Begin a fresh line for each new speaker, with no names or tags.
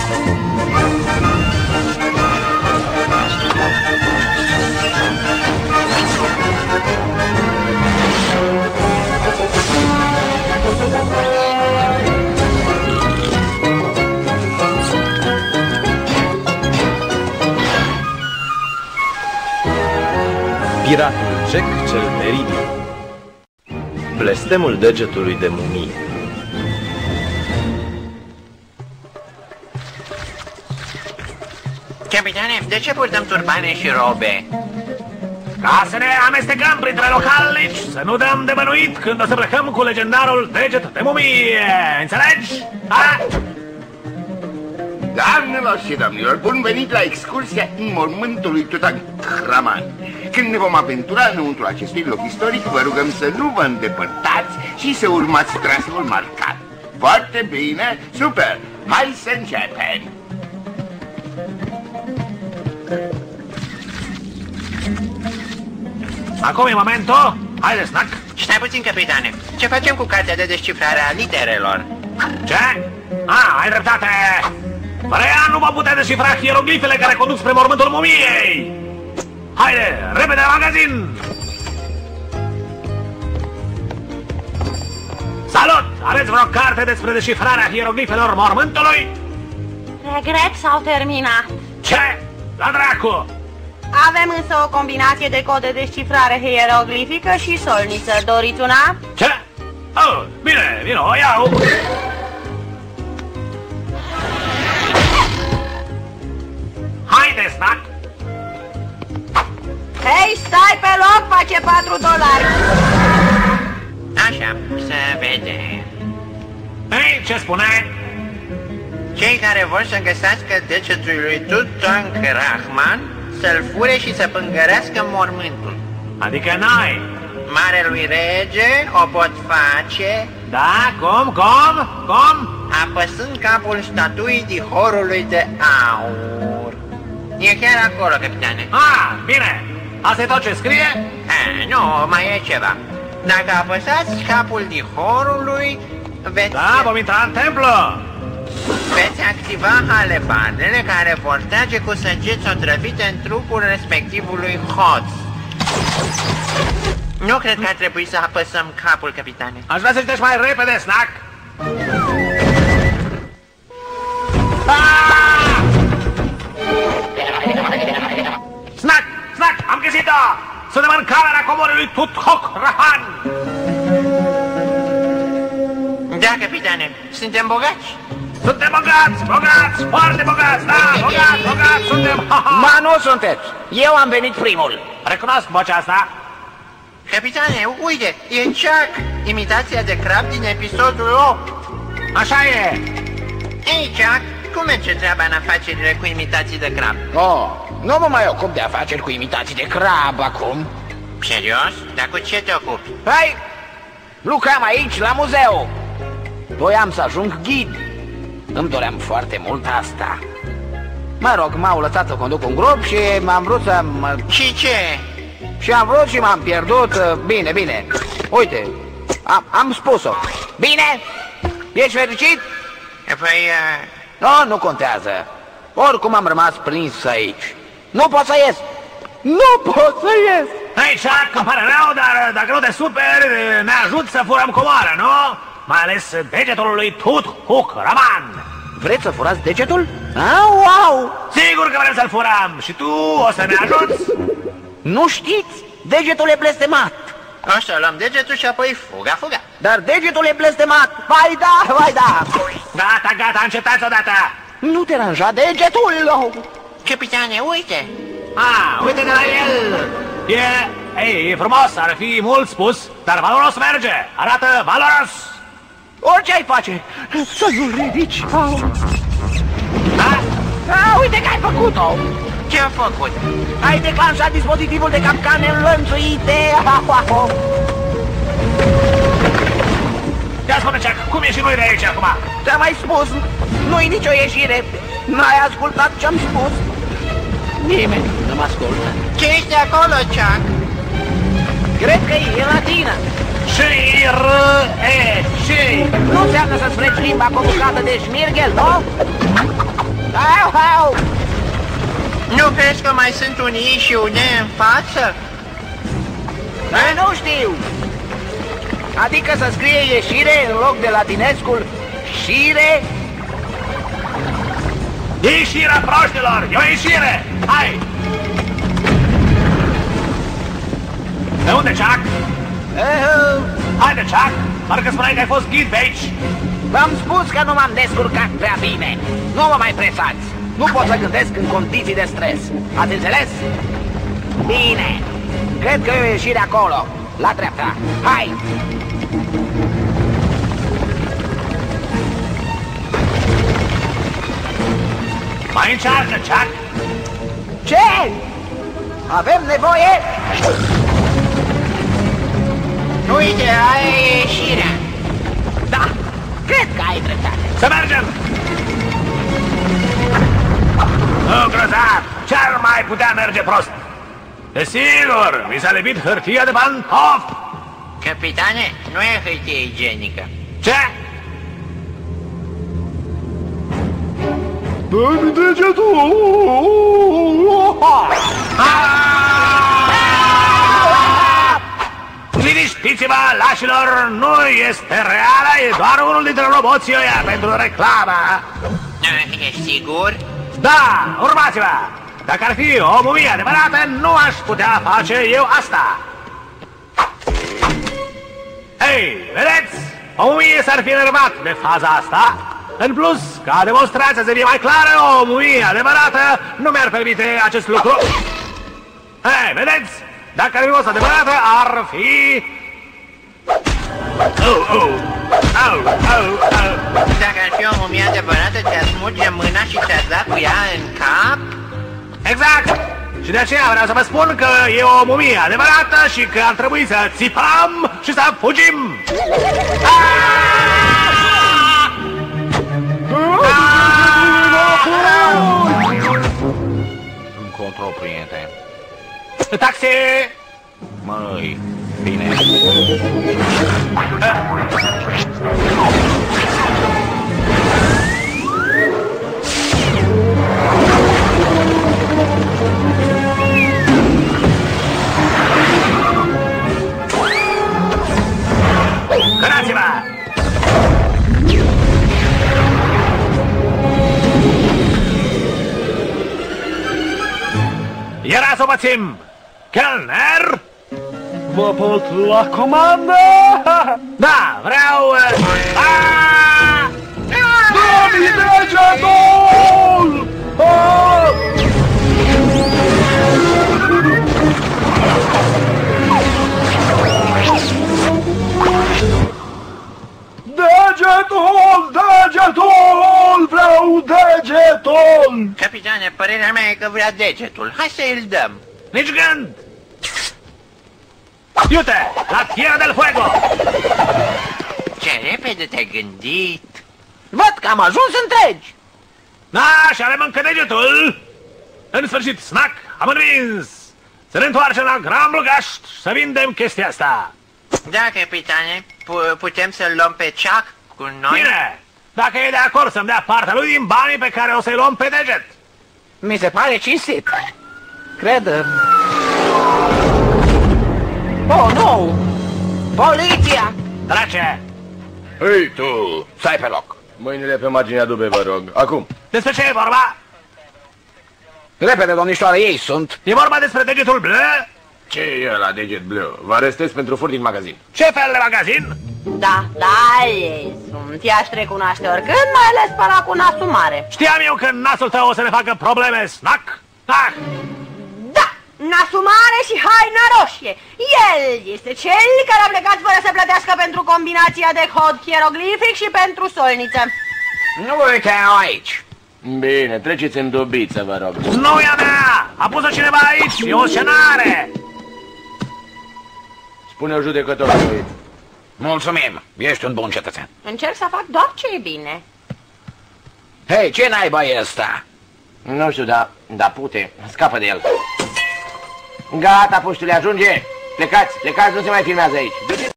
Piratul Jack cel teribil. Blestemul degetului de mumie.
Capitane, de ce purtăm turbane și robe?
Ca să ne amestecăm printre localnici, să nu dăm de bănuit când o să plecăm cu legendarul deget de mumie. Înțelegi? Ha?
Doamnelor și domnilor, bun venit la excursia înmormântului Tutankhamun. Când ne vom aventura înăuntru acestui loc istoric, vă rugăm să nu vă îndepărtați și să urmați traseul marcat. Foarte bine, super! Hai să începem!
Acum e momentul. Haide, Snack.
Stai puțin, capitane. Ce facem cu cartea de descifrare a literelor?
Ce? Ai dreptate! Fără ea nu va putea descifra hieroglifele care conduc spre mormântul mumiei! Haide, repede la magazin! Salut! Aveți vreo carte despre descifrarea hieroglifelor mormântului?
Regret, s-au terminat.
Ce? La dracu!
Avem însă o combinație de cod de descifrare hieroglifică și solniță. Doriți una?
Ce? Oh, bine, vino, o iau! Haide, Snack!
Hei, stai pe loc, face $4.
Așa, să vedem.
Ei, ce spune?
Cei care vor să găsească degetul lui Tutankhamun să-l fure și să pângărească mormântul.
Adică n-ai?
Marelui rege o pot face...
Da, cum?
Apăsând capul statuii dihorului de aur. E chiar acolo, capitane.
Bine! Asta e tot ce scrie?
Nu, mai e ceva. Dacă apăsați capul dihorului, veți...
Da, vom intra în templu!
Veți activa halebardele care vor trage cu săgeți otrăvite în trupul respectivului hoț. Nu cred că ar trebui să apăsăm capul, capitane.
Aș vrea să citești mai repede, Snack! Snack! Am găsit-o! Suntem în camera coborului Tutankhamun!
Da, capitane, suntem bogați?
Suntem bogați, foarte bogați, da, bogați, suntem,
Ma nu sunteți, eu am venit primul.
Recunosc vocea asta.
Capitane, uite, e Chuck, imitația de crab din episodul 8.
Așa e.
Ei, Chuck, cum merge treaba în afacerile cu imitații de crab?
Nu mă mai ocup de afaceri cu imitații de crab acum.
Serios? Dar cu ce te ocupi?
Hai, lucram aici, la muzeu. Voiam să ajung ghid. Îmi doream foarte mult asta. Mă rog, m-au lăsat să conduc un grup și m-am vrut să...
Și ce?
Și am vrut și m-am pierdut. Bine. Uite, am spus-o. Bine? Ești fericit?
Păi...
Nu contează. Oricum am rămas prins aici. Nu pot să ies.
Hei, Chuck, îmi pare rău, dar dacă nu te superi, ne ajut să furăm comoara, nu? Mai ales degetul lui Tutankhamun.
Vreți să furați degetul? Au!
Sigur că vrem să-l furăm și tu o să ne ajuți?
Nu știți? Degetul e blestemat.
O să luăm degetul și apoi fuga.
Dar degetul e blestemat. Vai da!
Gata, încetați odată.
Nu deranja degetul.
Capitane, uite.
Uite de la el. E frumos, ar fi mult spus, dar valoros merge. Arată valoros.
Orice ai face, să nu ridici. Uite că ai făcut-o.
Ce a făcut?
Ai declanșat dispozitivul de capcane înlănțuite.
Ia spune, Chuck, cum ieșim noi de aici acum?
Ți-am mai spus, nu-i nicio ieșire. N-ai ascultat ce-am spus. Nimeni nu mă ascultă.
Ce ești acolo, Chuck?
Cred că e latină.
Și
nu înseamnă să-ți freci limba cu o bucată de șmirghel, nu? Au!
Nu crezi că mai sunt un I și un E în față?
Nu știu. Adică să scrie ieșire în loc de latinescul șire?
Ieșirea proștilor! E o ieșire! Hai! De unde, Chuck? Haide, Chuck! Parcă spuneai că ai fost ghid pe aici!
V-am spus că nu m-am descurcat prea bine. Nu mă mai presați. Nu pot să gândesc în condiții de stres. Ați înțeles? Bine. Cred că e o ieșire acolo, la dreapta. Hai!
Mai încearcă, Chuck!
Ce? Avem nevoie?
Uite, aia e ieșirea.
Da, cred că ai dreptate.
Să mergem! Nu, grozav! Ce-ar mai putea merge prost? Desigur, mi s-a lipit hârtia de pantof!
Capitane, nu e hârtie igienică.
Ce?
Dă-mi degetul!
Liniștiți-vă, lașilor, nu este reală, e doar unul dintre roboții ăia pentru reclamă.
Ești sigur?
Da, urmați-vă! Dacă ar fi o mumie adevărată, nu aș putea face eu asta. Hei, vedeți? O mumie s-ar fi enervat de faza asta. În plus, ca demonstrația să fie mai clară, o mumie adevărată nu mi-ar permite acest lucru. Hei, vedeți? Dacă ar fi fost adevărată, ar fi...
Dacă ar fi o mumie adevărată, ți-ar smulge mâna și ți-ar da cu ea în cap?
Exact! Și de aceea vreau să vă spun că e o mumie adevărată și că ar trebui să țipăm și să fugim!
Încotro, prieten.
Taxi!
Măi, bine.
Cărați-vă! Era să o pățim! Chelner?
Vă pot lua comandă?
Da, vreau...
Dă-mi degetul! Degetul! Degetul! Vreau degetul!
Capitane, părerea mea e că vrea degetul. Hai să îl dăm.
Nici gând! Iute, la Tierra del Fuego!
Ce repede te-ai gândit.
Văd că am ajuns întregi.
Da, și avem încă degetul! În sfârșit, snack, am învins! Să ne întoarcem la Grand Blugaș să vindem chestia asta!
Da, capitane, putem să-l luăm pe Chuck cu noi?
Bine! Dacă e de acord să-mi dea partea lui din banii pe care o să-i luăm pe deget!
Mi se pare cinstit. Cred... Oh, nu! Poliția!
Drace!
Hei, tu!
Stai pe loc.
Mâinile pe marginea dubei, vă rog. Acum.
Despre ce e vorba?
Repede, domnișoare, ei sunt.
E vorba despre degetul bleu?
Ce e ăla deget bleu? Vă arestez pentru furt din magazin.
Ce fel de magazin?
Da, ei sunt. I-aș recunoaște oricând, mai ales pe ăla cu nasul mare.
Știam eu că nasul tău o să ne facă probleme, snack? Ah!
Da, nasul mare și haina roșie. El este cel care a plecat fără să plătească pentru combinația de cod hieroglific și pentru solniță.
Nu uite aici.
Bine, treceți în dubiță, vă rog.
Nu e a mea! A pus-o cineva aici, e o scenare!
Spune-o judecătorului.
Mulțumim, ești un bun cetățean.
Încerc să fac doar ce e bine.
Hei, ce naiba e ăsta?
Nu știu, dar pute, scapă de el. Gata, puștule, ajunge. Plecați, nu se mai filmează aici.